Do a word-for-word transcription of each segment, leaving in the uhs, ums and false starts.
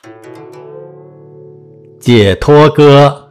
解脱歌。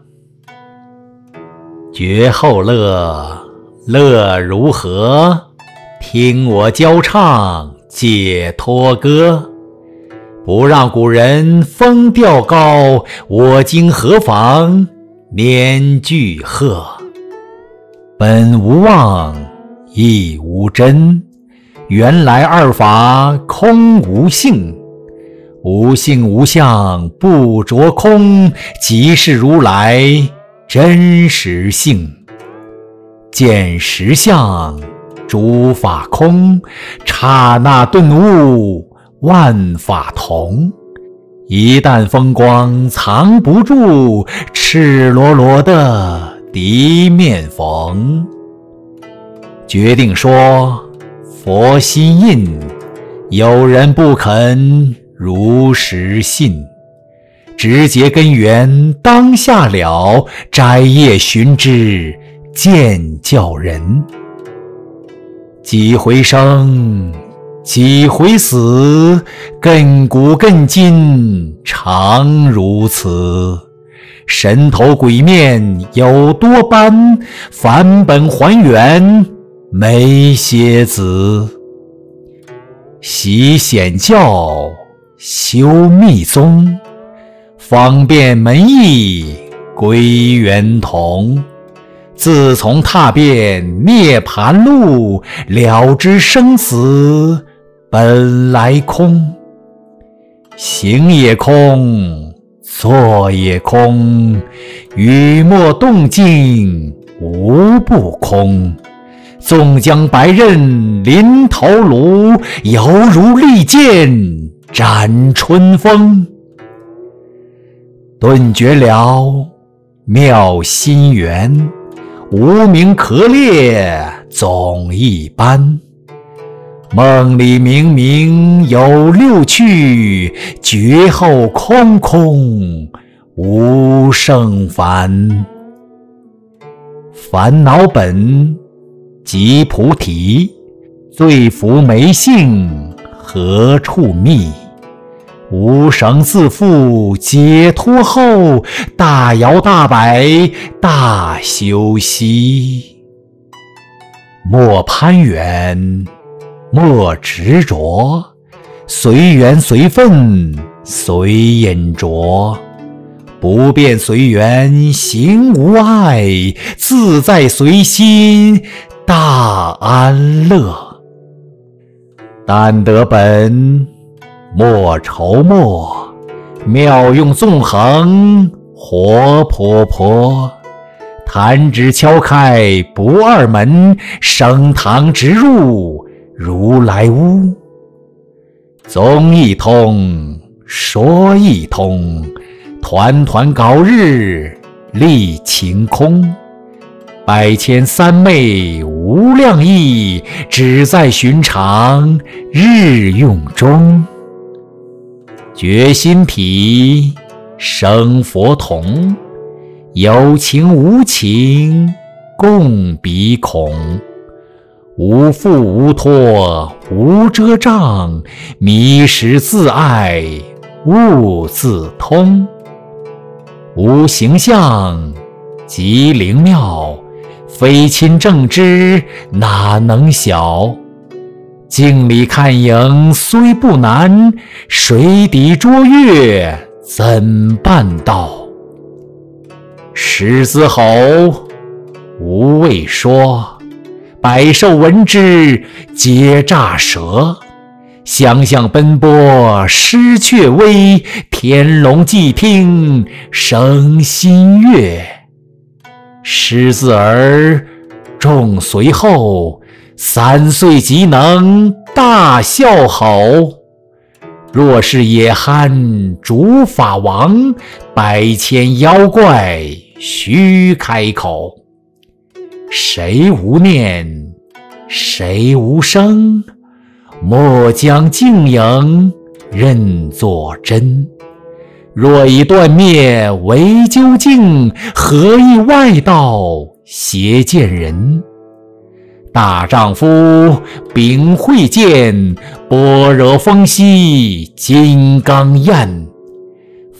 觉后乐，乐如何？听我教唱解脱歌。不让古人风调高，我今何妨年俱贺。本无妄，亦无真，原来二法空无性。无性无相不着空，即是如来真实性。见实相，诸法空，刹那顿悟，万法同。一旦风光藏不住，赤裸裸的敌面逢。决定说佛心印，有人不肯如实信。直接根源当下了，摘叶寻枝见教人。几回生，几回死，亘古亘今常如此。神头鬼面有多般，返本还原没歇子。习显教，修密宗，方便门义归圆同。自从踏遍涅盘路，了知生死本来空。行也空，坐也空，雨墨动静无不空。纵将白刃临头颅，犹如利剑斩春风。顿觉了妙心源，无名可裂总一般。梦里明明有六趣，觉后空空无胜烦。烦恼本即菩提，罪福没性何处觅？无绳自缚解脱后，大摇大摆大休息。莫攀缘，莫执着，随缘随分随眼着。不变随缘行无碍，自在随心大安乐。但得本莫愁莫，妙用纵横活泼泼。弹指敲开不二门，升堂直入如来屋。宗一通，说一通，团团搞日立晴空。百千三昧无量义，只在寻常日用中。觉心体生佛同，有情无情共鼻孔。无负无托无遮障，迷失自爱悟自通。无形象即灵妙，非亲正知哪能晓？镜里看影虽不难，水底捉月怎办到？狮子吼，无畏说，百兽闻之皆诈舌。想想奔波失却微，天龙寂听生心悦。狮子儿众随后，三岁即能大笑吼。若是野憨诸法王，百千妖怪须开口。谁无念，谁无声，莫将净影认作真。若以断灭为究竟，何以外道邪见人？大丈夫秉慧剑，般若风息金刚焰。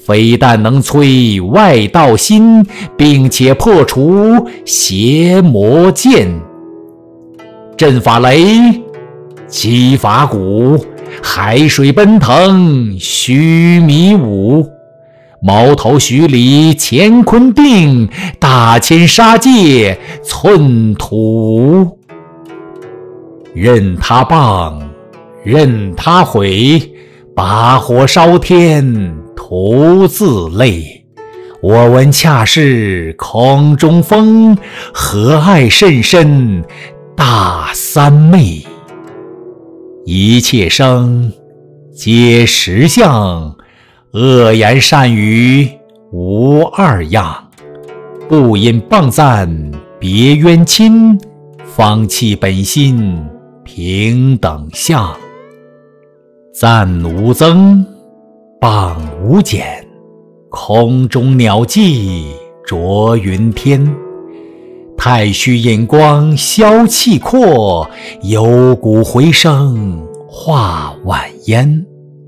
非但能摧外道心，并且破除邪魔剑。震法雷，击法鼓，海水奔腾须弥舞。矛头许里乾坤定，大千杀戒寸土。任他棒，任他毁，把火烧天，徒自累。我闻恰是空中风，和爱甚深大三昧。一切生皆实相，恶言善语无二样。不因谤赞别冤亲，放弃本心平等相。赞无增，谤无减，空中鸟迹着云天。太虚引光消气阔，幽谷回声化晚烟。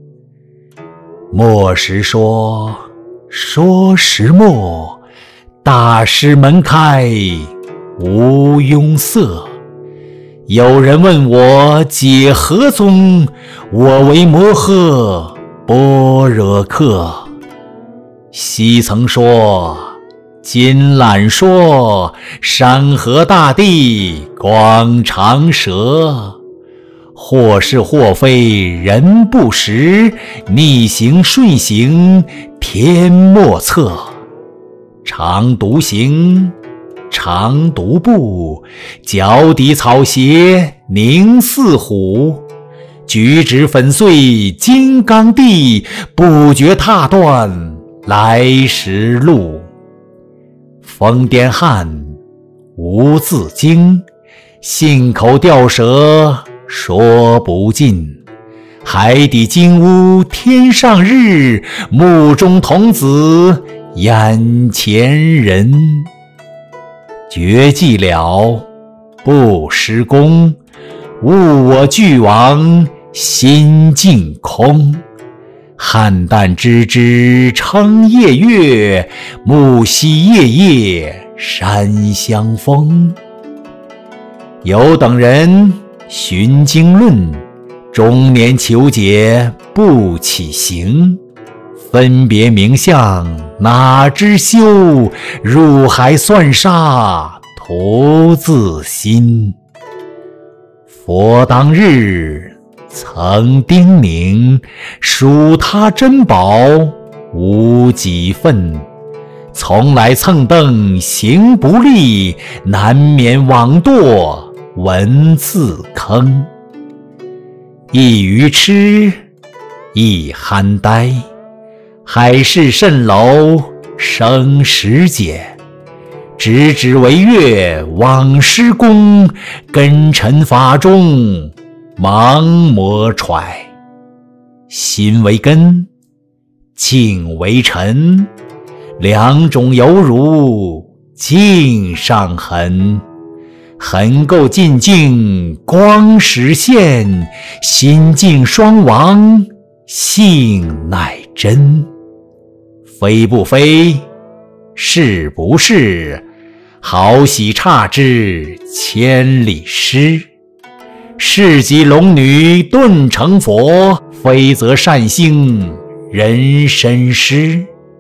莫时说，说时默，大师门开无庸塞。有人问我解何宗，我为摩诃般若客。昔曾说，今懒说，山河大地广长舌。或是或非人不识，逆行顺行天莫测。常独行，常独步，脚底草鞋凝似虎。举止粉碎金刚地，不觉踏断来时路。疯癫汉无自经，信口掉舌说不尽。海底金乌天上日，目中童子眼前人。绝技了，不施功，物我俱亡，心尽空。汉旦之之称夜月，木兮夜夜山相逢。有等人寻经论，中年求解不起行。分别名相哪知修，入海算煞徒自心。佛当日曾叮咛，属他珍宝无几分。从来蹭蹬行不利，难免枉堕文字坑。一愚痴，一憨呆，海市蜃楼生时节。直指为月枉施功，根尘法中盲魔揣。心为根，境为尘，两种犹如镜上痕。痕垢尽净光实现，心境双亡性乃真。非不非，是不是，好喜差之千里失。是即龙女顿成佛，非则善兴人身失。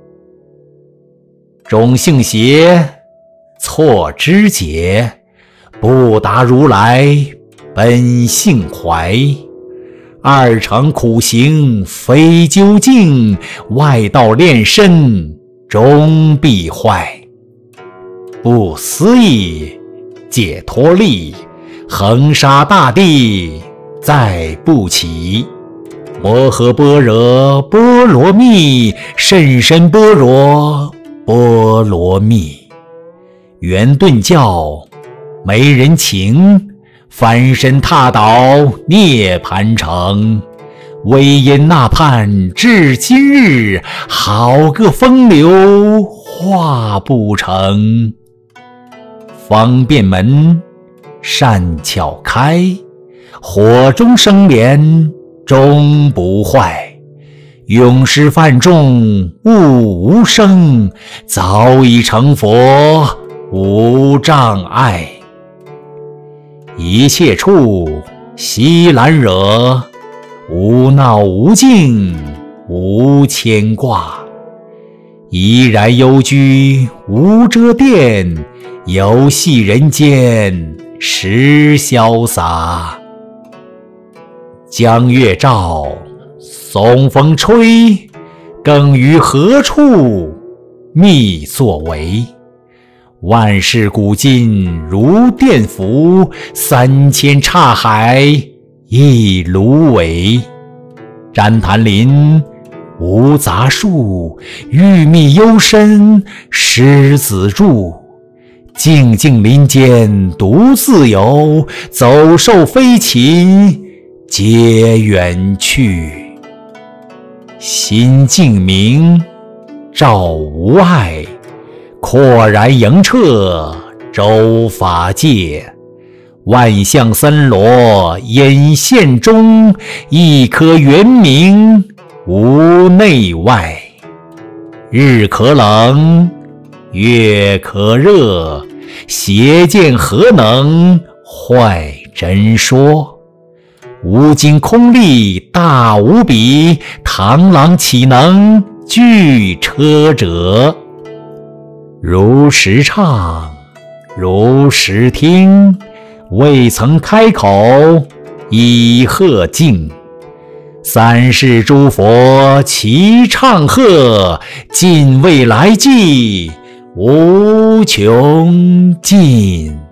种性邪，错知解，不达如来本性怀。二乘苦行非究竟，外道炼身终必坏。不思议解脱力，横沙大地再不起。摩诃般若波罗蜜，甚深般若波罗蜜。圆顿教没人情，翻身踏倒涅槃城。唯因那畔至今日，好个风流画不成。方便门善巧开，火中生莲终不坏。 永失犯众，悟无生，早已成佛，无障碍。一切处悉懒惹，无闹无境，无牵挂。怡然幽居，无遮垫，游戏人间，实潇洒。江月照，松风吹，更于何处，觅作为？万事古今如电浮，三千刹海一芦苇。旃檀林，无杂树，玉密幽深，狮子住。静静林间独自游，走兽飞禽皆远去。心静明，照无碍，阔然盈彻周法界。万象森罗隐现中，一颗圆明无内外。日可冷，月可热，邪见何能坏真说？无尽空力大无比，螳螂岂能拒车辙？如实唱，如实听，未曾开口已喝尽。三世诸佛齐唱和，尽未来际无穷尽。